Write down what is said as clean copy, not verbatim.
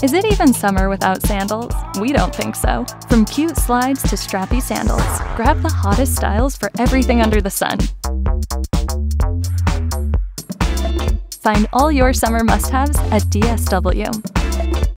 Is it even summer without sandals? We don't think so. From cute slides to strappy sandals, grab the hottest styles for everything under the sun. Find all your summer must-haves at DSW.